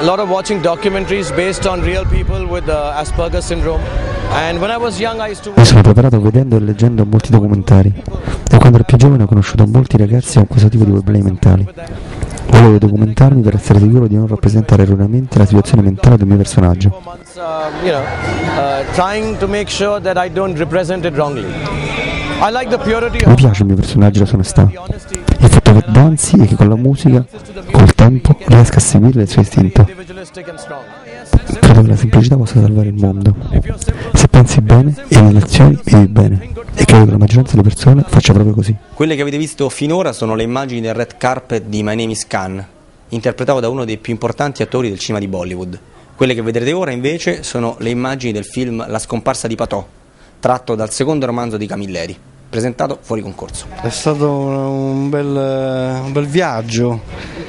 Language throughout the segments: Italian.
a lot of watching documentaries based on real people with Asperger's syndrome. And when I was young I used to... Mi sono preparato vedendo e leggendo molti documentari e quando ero più giovane ho conosciuto molti ragazzi con questo tipo di problemi mentali. Volevo documentarmi per essere sicuro di non rappresentare erroneamente la situazione mentale del mio personaggio. Trying to make sure that I don't represent it wrongly. I like the purity Mi piace il mio personaggio e la sua onestà. Il fatto che danzi e che con la musica, col tempo, riesca a seguire il suo istinto. Credo che la semplicità possa salvare il mondo. Se pensi bene e nelle azioni vivi bene. E credo che la maggioranza delle persone faccia proprio così. Quelle che avete visto finora sono le immagini del red carpet di My Name is Khan, interpretato da uno dei più importanti attori del cinema di Bollywood. Quelle che vedrete ora invece sono le immagini del film La scomparsa di Patò, tratto dal secondo romanzo di Camilleri, presentato fuori concorso. È stato un bel viaggio.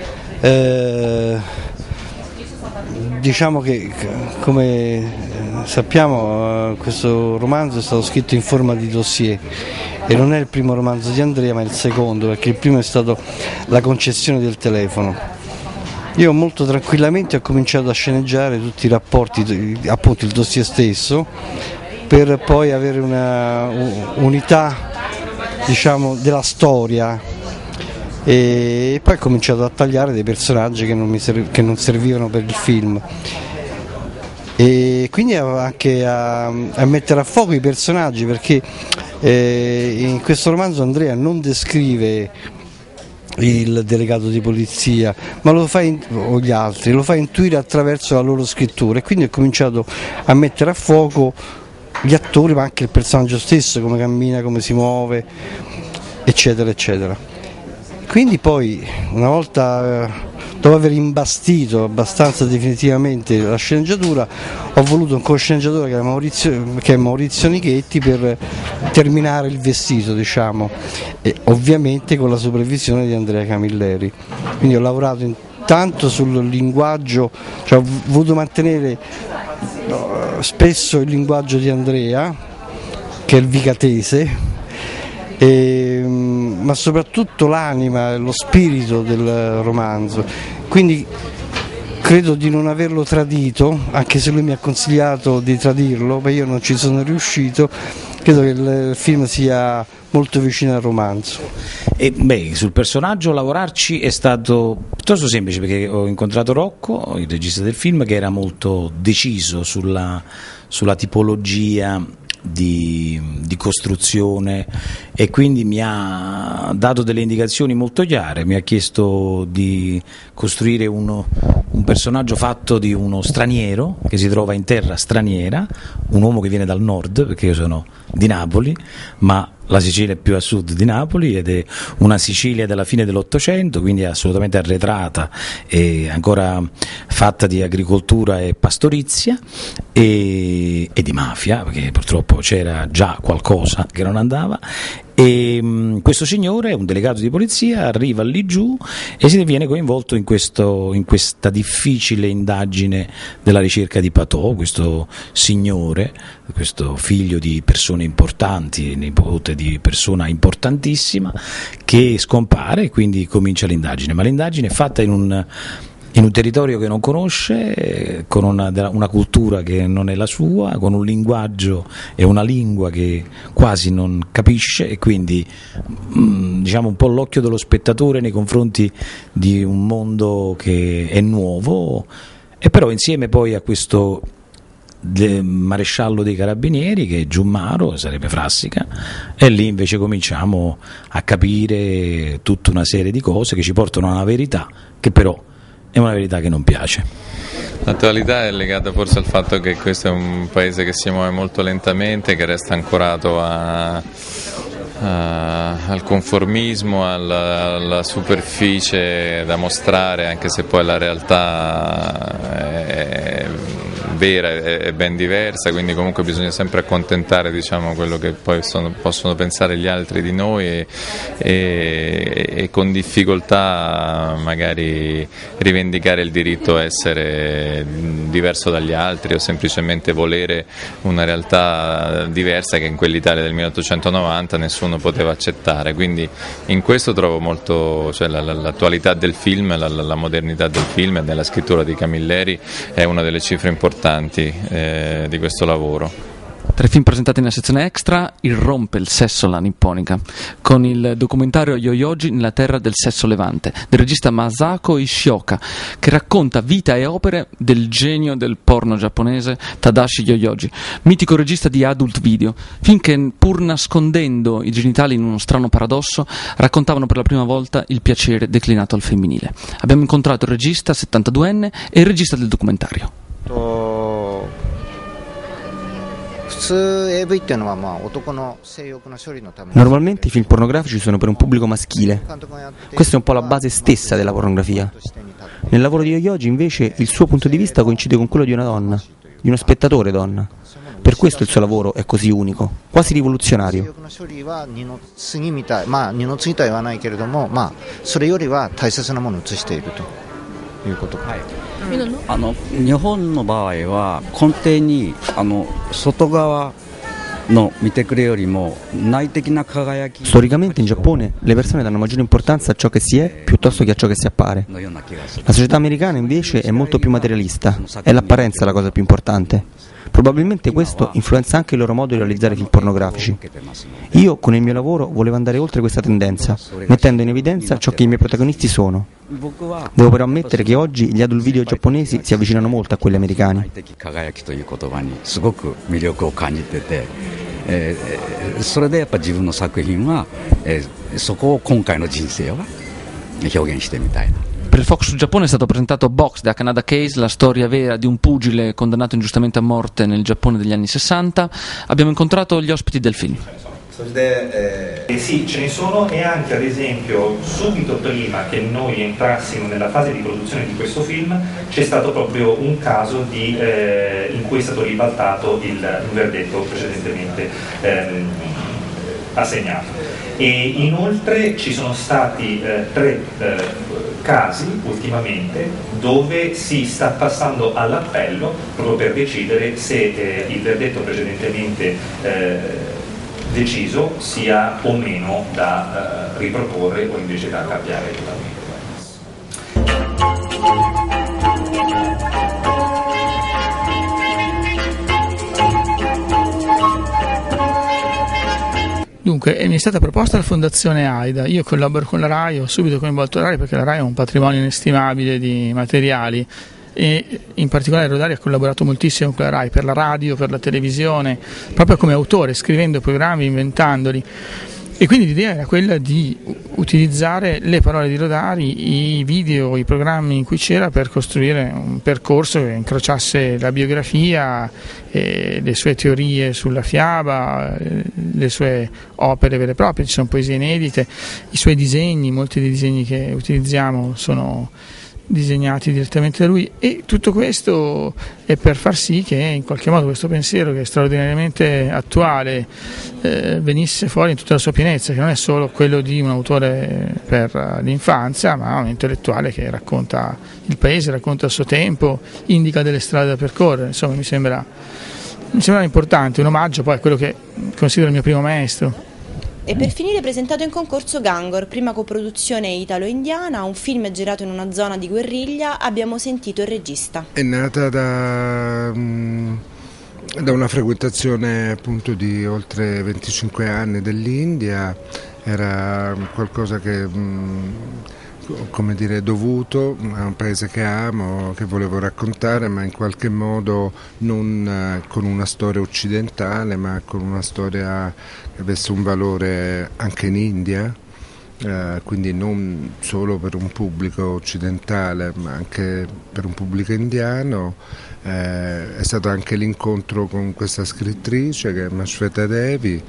Diciamo che, come sappiamo, questo romanzo è stato scritto in forma di dossier e non è il primo romanzo di Andrea, ma è il secondo, perché il primo è stato La concessione del telefono. Io molto tranquillamente ho cominciato a sceneggiare tutti i rapporti, appunto il dossier stesso, per poi avere una unità, diciamo, della storia, e poi ho cominciato a tagliare dei personaggi che non servivano per il film, e quindi anche a mettere a fuoco i personaggi, perché in questo romanzo Andrea non descrive il delegato di polizia, ma o gli altri, lo fa intuire attraverso la loro scrittura, e quindi ho cominciato a mettere a fuoco gli attori, ma anche il personaggio stesso, come cammina, come si muove, eccetera eccetera. Quindi poi, una volta, dopo aver imbastito abbastanza definitivamente la sceneggiatura, ho voluto un co-sceneggiatore che è Maurizio Nichetti, per terminare il vestito, diciamo, e ovviamente con la supervisione di Andrea Camilleri. Quindi ho lavorato intanto sul linguaggio, cioè ho voluto mantenere spesso il linguaggio di Andrea, che è il vicatese, ma soprattutto l'anima, lo spirito del romanzo. Quindi credo di non averlo tradito, anche se lui mi ha consigliato di tradirlo, ma io non ci sono riuscito. Credo che il film sia molto vicino al romanzo. E sul personaggio lavorarci è stato piuttosto semplice, perché ho incontrato Rocco, il regista del film, che era molto deciso sulla tipologia di costruzione, e quindi mi ha dato delle indicazioni molto chiare. Mi ha chiesto di costruire un personaggio fatto di uno straniero che si trova in terra straniera, un uomo che viene dal nord, perché io sono di Napoli, ma la Sicilia è più a sud di Napoli, ed è una Sicilia della fine dell'Ottocento, quindi assolutamente arretrata e ancora fatta di agricoltura e pastorizia e di mafia, perché purtroppo c'era già qualcosa che non andava. E questo signore, un delegato di polizia, arriva lì giù e si viene coinvolto in questa difficile indagine della ricerca di Patò, questo signore, questo figlio di persone importanti, nipote di persona importantissima, che scompare, e quindi comincia l'indagine. Ma l'indagine è fatta in un territorio che non conosce, con una cultura che non è la sua, con un linguaggio e una lingua che quasi non capisce, e quindi diciamo un po' l'occhio dello spettatore nei confronti di un mondo che è nuovo, e però insieme poi a questo maresciallo dei carabinieri, che è Giummaro, sarebbe Frassica, e lì invece cominciamo a capire tutta una serie di cose che ci portano a una verità che però è una verità che non piace. L'attualità è legata forse al fatto che questo è un paese che si muove molto lentamente, che resta ancorato al conformismo, alla superficie da mostrare, anche se poi la realtà è vera è ben diversa, quindi comunque bisogna sempre accontentare, diciamo, quello che poi possono pensare gli altri di noi e con difficoltà magari rivendicare il diritto a essere diverso dagli altri o semplicemente volere una realtà diversa che in quell'Italia del 1890 nessuno poteva accettare. Quindi in questo trovo molto, cioè l'attualità del film, la modernità del film e della scrittura di Camilleri è una delle cifre importanti di questo lavoro. Tra i film presentati nella sezione extra, irrompe il sesso alla nipponica, con il documentario Yoyogi nella terra del sesso levante, del regista Masako Ishioka, che racconta vita e opere del genio del porno giapponese Tadashi Yoyogi, mitico regista di adult video, film che, pur nascondendo i genitali in uno strano paradosso, raccontavano per la prima volta il piacere declinato al femminile. Abbiamo incontrato il regista 72enne e il regista del documentario. Normalmente i film pornografici sono per un pubblico maschile. Questa è un po' la base stessa della pornografia. Nel lavoro di Yoyogi invece il suo punto di vista coincide con quello di una donna, di uno spettatore donna. Per questo il suo lavoro è così unico, quasi rivoluzionario. Storicamente in Giappone le persone danno maggiore importanza a ciò che si è piuttosto che a ciò che si appare. La società americana invece è molto più materialista, è l'apparenza la cosa più importante. Probabilmente questo influenza anche il loro modo di realizzare film pornografici. Io con il mio lavoro volevo andare oltre questa tendenza, mettendo in evidenza ciò che i miei protagonisti sono. Devo però ammettere che oggi gli adult video giapponesi si avvicinano molto a quelli americani. それでやっぱ自分の作品は、そこを今回の人生は表現してみたいな。 Per il Fox Giappone è stato presentato Box da Canada Case, la storia vera di un pugile condannato ingiustamente a morte nel Giappone degli anni 60. Abbiamo incontrato gli ospiti del film. Sì, ce ne sono, e anche ad esempio subito prima che noi entrassimo nella fase di produzione di questo film c'è stato proprio un caso in cui è stato ribaltato il verdetto precedentemente assegnato. E inoltre ci sono stati 3 casi ultimamente dove si sta passando all'appello proprio per decidere se il verdetto precedentemente deciso sia o meno da riproporre o invece da cambiare totalmente. Dunque, mi è stata proposta la Fondazione AIDA, io collaboro con la RAI, ho subito coinvolto la RAI perché la RAI ha un patrimonio inestimabile di materiali e in particolare Rodari ha collaborato moltissimo con la RAI per la radio, per la televisione, proprio come autore, scrivendo programmi, inventandoli. E quindi l'idea era quella di utilizzare le parole di Rodari, i video, i programmi in cui c'era per costruire un percorso che incrociasse la biografia, le sue teorie sulla fiaba, le sue opere vere e proprie, ci sono poesie inedite, i suoi disegni, molti dei disegni che utilizziamo sono disegnati direttamente da lui, e tutto questo è per far sì che in qualche modo questo pensiero, che è straordinariamente attuale, venisse fuori in tutta la sua pienezza, che non è solo quello di un autore per l'infanzia, ma un intellettuale che racconta il paese, racconta il suo tempo, indica delle strade da percorrere. Insomma, mi sembra importante, un omaggio poi a quello che considero il mio primo maestro. E per finire presentato in concorso Gangor, prima coproduzione italo-indiana, un film girato in una zona di guerriglia. Abbiamo sentito il regista. È nata da una frequentazione appunto di oltre 25 anni dell'India, era qualcosa che come dire dovuto, è un paese che amo, che volevo raccontare, ma in qualche modo non con una storia occidentale, ma con una storia che avesse un valore anche in India, quindi non solo per un pubblico occidentale ma anche per un pubblico indiano. È stato anche l'incontro con questa scrittrice che è Mashweta Devi.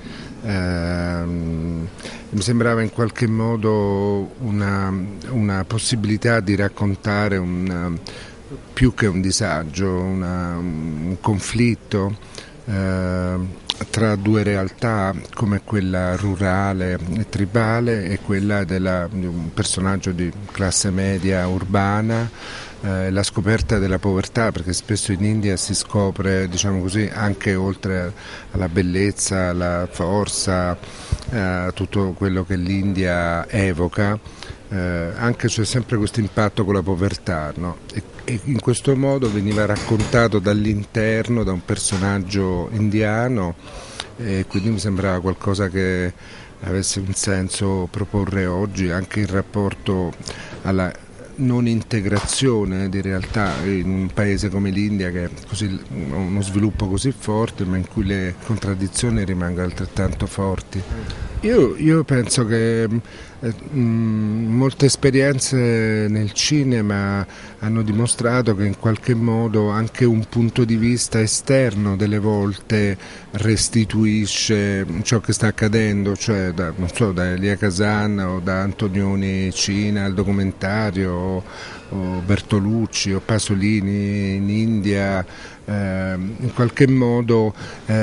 Mi sembrava in qualche modo una possibilità di raccontare più che un disagio, un conflitto tra due realtà come quella rurale e tribale e quella di un personaggio di classe media urbana, la scoperta della povertà, perché spesso in India si scopre, diciamo così, anche oltre alla bellezza, alla forza, tutto quello che l'India evoca, anche c'è sempre questo impatto con la povertà, no? E in questo modo veniva raccontato dall'interno da un personaggio indiano, e quindi mi sembrava qualcosa che avesse un senso proporre oggi, anche in rapporto alla non integrazione di realtà in un paese come l'India, che ha uno sviluppo così forte ma in cui le contraddizioni rimangono altrettanto forti. Io penso che molte esperienze nel cinema hanno dimostrato che in qualche modo anche un punto di vista esterno delle volte restituisce ciò che sta accadendo, cioè da Elia Kazan o da Antonioni Cina, il documentario, o Bertolucci o Pasolini in India, in qualche modo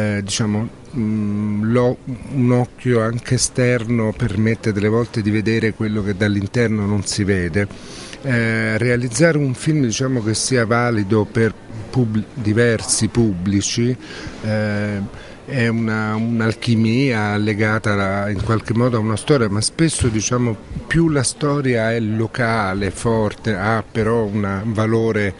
un occhio anche esterno permette delle volte di vedere quello che dall'interno non si vede. Realizzare un film che sia valido per diversi pubblici è un'alchimia legata in qualche modo a una storia, ma spesso più la storia è locale, forte, ha però un valore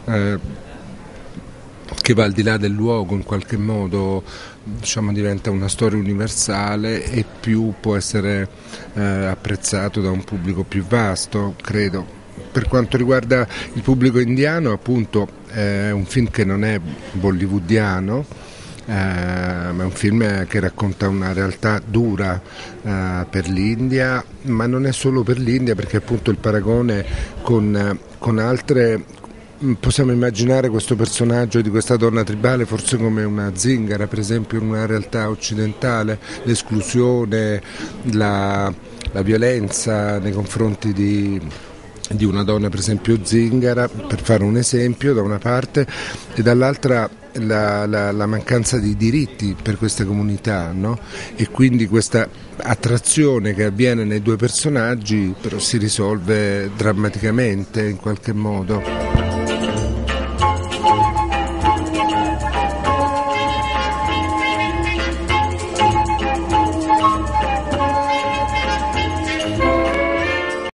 che va al di là del luogo, in qualche modo diventa una storia universale e più può essere apprezzato da un pubblico più vasto, credo. Per quanto riguarda il pubblico indiano, appunto, è un film che non è bollywoodiano, ma è un film che racconta una realtà dura per l'India, ma non è solo per l'India, perché appunto il paragone con altre, possiamo immaginare questo personaggio di questa donna tribale forse come una zingara, per esempio, in una realtà occidentale, l'esclusione, la violenza nei confronti di una donna, per esempio zingara, per fare un esempio, da una parte, e dall'altra la mancanza di diritti per queste comunità, no? E quindi questa attrazione che avviene nei due personaggi però si risolve drammaticamente in qualche modo.